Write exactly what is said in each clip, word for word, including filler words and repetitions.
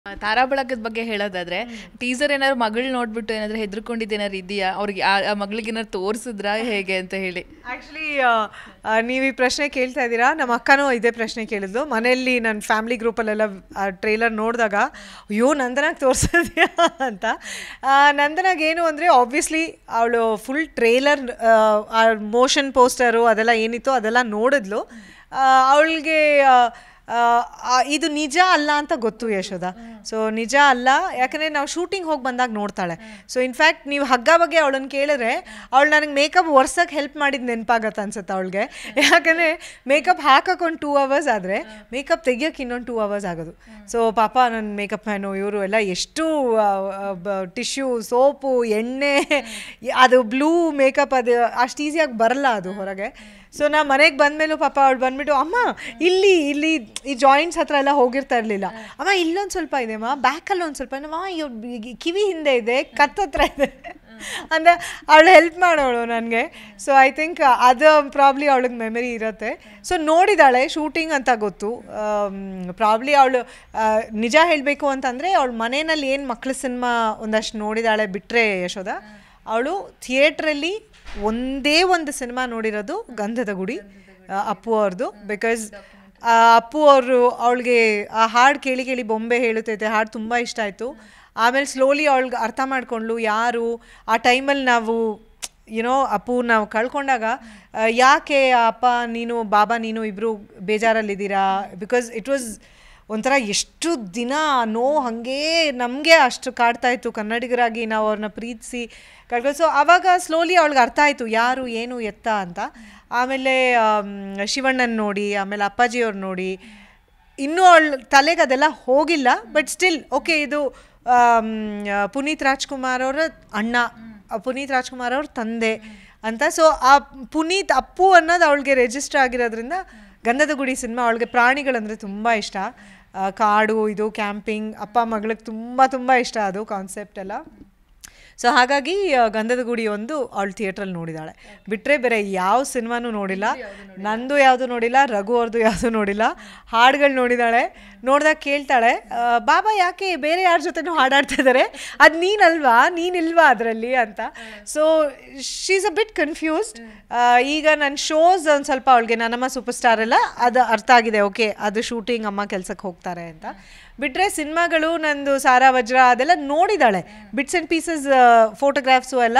ತಾರಾ ಬಳಗದ ಬಗ್ಗೆ ಹೇಳೋದಾದ್ರೆ ಟೀಸರ್ ಏನಾದ್ರು ಮಗಳು ನೋಡ್ಬಿಟ್ಟು ಏನಾದ್ರು ಹೆದರ್ಕೊಂಡಿದ್ದು ಏನಾದ್ರು ಇದೆಯಾ ಅವ್ರಿಗೆ ಆ ಮಗಳಿಗೆ ಏನಾದ್ರು ತೋರಿಸಿದ್ರಾ ಹೇಗೆ ಅಂತ ಹೇಳಿ? ಆ್ಯಕ್ಚುಲಿ ನೀವು ಈ ಪ್ರಶ್ನೆ ಕೇಳ್ತಾ ಇದ್ದೀರಾ, ನಮ್ಮ ಅಕ್ಕನೂ ಇದೇ ಪ್ರಶ್ನೆ ಕೇಳಿದ್ಲು ಮನೆಯಲ್ಲಿ. ನನ್ನ ಫ್ಯಾಮಿಲಿ ಗ್ರೂಪಲ್ಲೆಲ್ಲ ಟ್ರೈಲರ್ ನೋಡಿದಾಗ ಅಯ್ಯೋ ನಂದನಾಗ ತೋರಿಸಿದ್ಯಾ ಅಂತ. ನಂದನಾಗ ಏನು ಅಂದರೆ ಆಬ್ವಿಯಸ್ಲಿ ಅವಳು ಫುಲ್ ಟ್ರೇಲರ್ ಮೋಷನ್ ಪೋಸ್ಟರು ಅದೆಲ್ಲ ಏನಿತ್ತು ಅದೆಲ್ಲ ನೋಡಿದ್ಲು. ಅವಳಿಗೆ ಇದು ನಿಜ ಅಲ್ಲ ಅಂತ ಗೊತ್ತು ಯಶೋದ. ಸೊ ನಿಜ ಅಲ್ಲ, ಯಾಕಂದರೆ ನಾವು ಶೂಟಿಂಗ್ ಹೋಗಿ ಬಂದಾಗ ನೋಡ್ತಾಳೆ. ಸೊ ಇನ್ಫ್ಯಾಕ್ಟ್ ನೀವು ಹಗ್ಗ ಬಗ್ಗೆ ಅವಳನ್ನು ಕೇಳಿದ್ರೆ ಅವಳು ನನಗೆ ಮೇಕಪ್ ಒರ್ಸೋಕ್ಕೆ ಹೆಲ್ಪ್ ಮಾಡಿದ್ದು ನೆನಪಾಗತ್ತೆ ಅನ್ಸುತ್ತೆ ಅವಳಿಗೆ. ಯಾಕಂದರೆ ಮೇಕಪ್ ಹಾಕೋಕೆ ಒಂದು ಟೂ ಅವರ್ಸ್ ಆದರೆ ಮೇಕಪ್ ತೆಗಿಯೋಕ್ಕೆ ಇನ್ನೊಂದು ಟೂ ಅವರ್ಸ್ ಆಗೋದು. ಸೊ ಪಾಪ ನನ್ನ ಮೇಕಪ್ ಮ್ಯಾನು ಇವರು ಎಲ್ಲ ಎಷ್ಟು ಟಿಶ್ಯೂ, ಸೋಪು, ಎಣ್ಣೆ, ಅದು ಬ್ಲೂ ಮೇಕಪ್ ಅದು ಅಷ್ಟು ಈಸಿಯಾಗಿ ಬರಲ್ಲ ಅದು ಹೊರಗೆ. ಸೊ ನಾ ಮನೆಗೆ ಬಂದಮೇಲೂ ಪಾಪ ಅವಳು ಬಂದುಬಿಟ್ಟು ಅಮ್ಮ ಇಲ್ಲಿ ಇಲ್ಲಿ ಈ ಜಾಯಿಂಟ್ಸ್ ಹತ್ರ ಎಲ್ಲ ಹೋಗಿರ್ತಾ ಇರಲಿಲ್ಲ, ಅಮ್ಮ ಇಲ್ಲೊಂದು ಸ್ವಲ್ಪ ಇದೆ ಅಮ್ಮ, ಬ್ಯಾಕಲ್ಲಿ ಒಂದು ಸ್ವಲ್ಪ ಅಮ್ಮ ಕಿವಿ ಹಿಂದೆ ಇದೆ, ಕತ್ತತ್ರ ಇದೆ ಅಂತ ಅವಳು ಹೆಲ್ಪ್ ಮಾಡೋಳು ನನಗೆ. ಸೊ ಐ ಥಿಂಕ್ ಅದು ಪ್ರಾಬ್ಲಿ ಅವಳಿಗೆ ಮೆಮರಿ ಇರುತ್ತೆ. ಸೊ ನೋಡಿದಾಳೆ ಶೂಟಿಂಗ್ ಅಂತ ಗೊತ್ತು. ಪ್ರಾಬ್ಲಿ ಅವಳು ನಿಜ ಹೇಳಬೇಕು ಅಂತಂದರೆ ಅವಳು ಮನೆಯಲ್ಲಿ ಏನು ಮಕ್ಕಳ ಸಿನಿಮಾ ಒಂದಷ್ಟು ನೋಡಿದಾಳೆ ಬಿಟ್ಟರೆ ಯಶೋದ, ಅವಳು ಥಿಯೇಟ್ರಲ್ಲಿ ಒಂದೇ ಒಂದು ಸಿನಿಮಾ ನೋಡಿರೋದು ಗಂಧದ ಗುಡಿ, ಅಪ್ಪು ಅವ್ರದ್ದು. ಬಿಕಾಸ್ ಅಪ್ಪು ಅವರು ಅವಳಿಗೆ ಆ ಹಾಡು ಕೇಳಿ ಕೇಳಿ ಬೊಂಬೆ ಹೇಳುತ್ತೈತೆ ಹಾಡು ತುಂಬ ಇಷ್ಟ ಆಯಿತು. ಆಮೇಲೆ ಸ್ಲೋಲಿ ಅವಳಿಗೆ ಅರ್ಥ ಮಾಡಿಕೊಂಡ್ಲು ಯಾರು ಆ ಟೈಮಲ್ಲಿ ನಾವು ಯುನೋ ಅಪ್ಪು ನಾವು ಕಳ್ಕೊಂಡಾಗ ಯಾಕೆ ಅಪ್ಪ ನೀನು ಬಾಬಾ ನೀನು ಇಬ್ಬರು ಬೇಜಾರಲ್ಲಿದ್ದೀರಾ. ಬಿಕಾಸ್ ಇಟ್ ವಾಸ್ ಒಂಥರ ಎಷ್ಟು ದಿನ ನೋ ಹಾಗೇ ನಮಗೆ ಅಷ್ಟು ಕಾಡ್ತಾಯಿತ್ತು ಕನ್ನಡಿಗರಾಗಿ ನಾವು ಅವ್ರನ್ನ ಪ್ರೀತಿಸಿ ಕಳ್ಕೊಂಡು. ಸೊ ಆವಾಗ ಸ್ಲೋಲಿ ಅವಳಿಗೆ ಅರ್ಥ ಆಯಿತು ಯಾರು ಏನು ಎತ್ತ ಅಂತ. ಆಮೇಲೆ ಶಿವಣ್ಣನ ನೋಡಿ, ಆಮೇಲೆ ಅಪ್ಪಾಜಿಯವ್ರು ನೋಡಿ, ಇನ್ನೂ ಅವಳ ತಲೆಗೆ ಅದೆಲ್ಲ ಹೋಗಿಲ್ಲ. ಬಟ್ ಸ್ಟಿಲ್ ಓಕೆ ಇದು ಪುನೀತ್ ರಾಜ್ಕುಮಾರ್ ಅವರ ಅಣ್ಣ, ಪುನೀತ್ ರಾಜ್ಕುಮಾರ್ ಅವ್ರ ತಂದೆ ಅಂತ. ಸೊ ಆ ಪುನೀತ್ ಅಪ್ಪು ಅನ್ನೋದು ಅವಳಿಗೆ ರಿಜಿಸ್ಟರ್ ಆಗಿರೋದ್ರಿಂದ ಗಂಧದ ಗುಡಿ ಸಿನಿಮಾ ಅವಳಿಗೆ ಪ್ರಾಣಿಗಳಂದರೆ ತುಂಬ ಇಷ್ಟ. ಕಾಡು, ಇದು ಕ್ಯಾಂಪಿಂಗ್, ಅಪ್ಪ ಮಗಳಿಗೆ ತುಂಬ ತುಂಬ ಇಷ್ಟ ಅದು ಕಾನ್ಸೆಪ್ಟ್ ಎಲ್ಲ. ಸೊ ಹಾಗಾಗಿ ಗಂಧದ ಗುಡಿ ಒಂದು ಅವಳು ಥಿಯೇಟ್ರಲ್ಲಿ ನೋಡಿದಾಳೆ. ಬಿಟ್ಟರೆ ಬೇರೆ ಯಾವ ಸಿನಿಮಾನೂ ನೋಡಿಲ್ಲ. ನಂದು ಯಾವುದು ನೋಡಿಲ್ಲ, ರಘು ಅವ್ರದ್ದು ಯಾವುದು ನೋಡಿಲ್ಲ. ಹಾಡುಗಳು ನೋಡಿದಾಳೆ. ನೋಡಿದಾಗ ಕೇಳ್ತಾಳೆ ಬಾಬಾ ಯಾಕೆ ಬೇರೆ ಯಾರ ಜೊತೆನೂ ಹಾಡಾಡ್ತಾ ಇದ್ದಾರೆ, ಅದು ನೀನಲ್ವಾ, ನೀನಿಲ್ವಾ ಅದರಲ್ಲಿ ಅಂತ. So she is a bit confused. ಈಗ ನನ್ನ ಶೋಸ್ ಒಂದು ಸ್ವಲ್ಪ ಅವಳಿಗೆ ನನ್ನಮ್ಮ ಸೂಪರ್ ಸ್ಟಾರ್ ಎಲ್ಲ ಅದು ಅರ್ಥ ಆಗಿದೆ, ಓಕೆ ಅದು ಶೂಟಿಂಗ್ ಅಮ್ಮ ಕೆಲ್ಸಕ್ಕೆ ಹೋಗ್ತಾರೆ ಅಂತ. ಬಿಟ್ಟರೆ ಸಿನಿಮಾಗಳು ನಂದು ಸಾರಾ ವಜ್ರ ಅದೆಲ್ಲ ನೋಡಿದಾಳೆ, ಬಿಟ್ಸ್ ಆ್ಯಂಡ್ ಪೀಸಸ್ ಫೋಟೋಗ್ರಾಫ್ಸು ಎಲ್ಲ.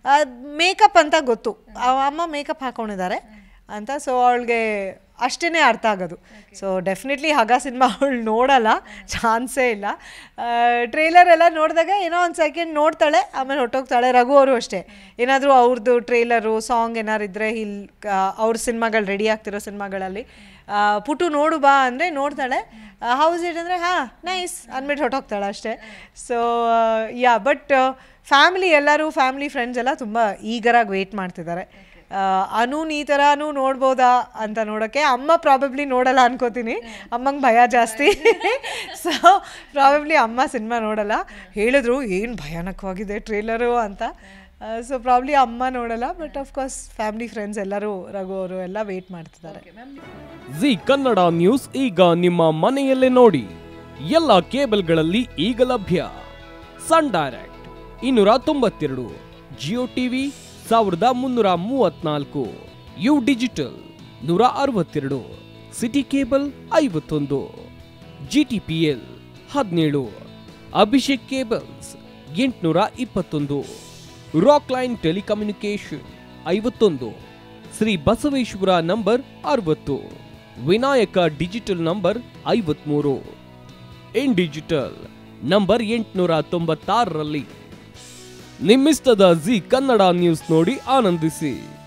ಮೇಕಪ್ ಅಂತ ಗೊತ್ತು, ಅಮ್ಮ ಮೇಕಪ್ ಹಾಕ್ಕೊಂಡಿದ್ದಾರೆ ಅಂತ. ಸೊ ಅವಳಿಗೆ ಅಷ್ಟೇ ಅರ್ಥ ಆಗೋದು. ಸೊ ಡೆಫಿನೆಟ್ಲಿ ಹಗ ಸಿನಿಮಾ ಅವಳು ನೋಡಲ್ಲ, ಚಾನ್ಸೇ ಇಲ್ಲ. ಟ್ರೇಲರ್ ಎಲ್ಲ ನೋಡಿದಾಗ ಏನೋ ಒಂದು ಸೆಕೆಂಡ್ ನೋಡ್ತಾಳೆ, ಆಮೇಲೆ ಹೊಟ್ಟೋಗ್ತಾಳೆ. ರಘು ಅವರು ಅಷ್ಟೇ, ಏನಾದರೂ ಅವ್ರದ್ದು ಟ್ರೇಲರು ಸಾಂಗ್ ಏನಾರು ಇದ್ದರೆ ಇಲ್ಲಿ ಅವ್ರ ಸಿನಿಮಾಗಳು ರೆಡಿ ಆಗ್ತಿರೋ ಸಿನಿಮಾಗಳಲ್ಲಿ ಪುಟು ನೋಡು ಬಾ ಅಂದರೆ ನೋಡ್ತಾಳೆ. ಹೌಸ್ ಇಟ್ ಅಂದರೆ ಹಾಂ ನೈಸ್ ಅಂದ್ಬಿಟ್ಟು ಹೊಟ್ಟೋಗ್ತಾಳೆ ಅಷ್ಟೇ. ಸೊ ಯಾ ಬಟ್ ಫ್ಯಾಮಿಲಿ ಎಲ್ಲರೂ ಫ್ಯಾಮಿಲಿ ಫ್ರೆಂಡ್ಸ್ ಎಲ್ಲ ತುಂಬ ಈಗರಾಗಿ ವೆಯ್ಟ್ ಮಾಡ್ತಿದ್ದಾರೆ. ಅನು ಈ ಥರನೂ ನೋಡ್ಬೋದಾ ಅಂತ ನೋಡೋಕ್ಕೆ. ಅಮ್ಮ ಪ್ರಾಬಬ್ಲಿ ನೋಡಲ್ಲ ಅನ್ಕೋತೀನಿ, ಅಮ್ಮಂಗೆ ಭಯ ಜಾಸ್ತಿ. ಸೊ ಪ್ರಾಬಬ್ಲಿ ಅಮ್ಮ ಸಿನಿಮಾ ನೋಡಲ್ಲ. ಹೇಳಿದ್ರು ಏನು ಭಯಾನಕವಾಗಿದೆ ಟ್ರೇಲರು ಅಂತ. ಸೊ ಪ್ರಾಬ್ಲಿ ಅಮ್ಮ ನೋಡಲ್ಲ. ಬಟ್ ಆಫ್ಕೋರ್ಸ್ ಫ್ಯಾಮಿಲಿ ಫ್ರೆಂಡ್ಸ್ ಎಲ್ಲರೂ ರಘು ಅವರು ಎಲ್ಲ ವೇಟ್ ಮಾಡ್ತಿದ್ದಾರೆ. ಜಿ ಕನ್ನಡ ನ್ಯೂಸ್ ಈಗ ನಿಮ್ಮ ಮನೆಯಲ್ಲೇ ನೋಡಿ. ಎಲ್ಲ ಕೇಬಲ್ಗಳಲ್ಲಿ ಈಗ ಲಭ್ಯ. ಸನ್ ಡೈರೆಕ್ಟ್ ಇನ್ನೂರ ತೊಂಬತ್ತೆರಡು, ಜಿಯೋ ಟಿವಿ ಸಾವಿರದ ಮುನ್ನೂರ ಮೂವತ್ನಾಲ್ಕು, ಯು ಡಿಜಿಟಲ್ ನೂರ ಅರವತ್ತೆರಡು, ಸಿಟಿ ಕೇಬಲ್ ಐವತ್ತೊಂದು, ಜಿ ಟಿ ಪಿ ಎಲ್ ಹದಿನೇಳು, ಅಭಿಷೇಕ್ ಕೇಬಲ್ಸ್ ಎಂಟುನೂರ ಇಪ್ಪತ್ತೊಂದು, ರಾಕ್ ಲೈನ್ ಟೆಲಿಕಮ್ಯುನಿಕೇಶನ್ ಐವತ್ತೊಂದು, ಶ್ರೀ ಬಸವೇಶ್ವರ ನಂಬರ್ ಅರವತ್ತು, ವಿನಾಯಕ ಡಿಜಿಟಲ್ ನಂಬರ್ ಐವತ್ಮೂರು, ಇನ್ ಡಿಜಿಟಲ್ ನಂಬರ್ ಎಂಟುನೂರ ತೊಂಬತ್ತಾರರಲ್ಲಿ. ನಿಮ್ಮಿಸ್ತದ ಜಿ ಕನ್ನಡ ನ್ಯೂಸ್ ನೋಡಿ ಆನಂದಿಸಿ.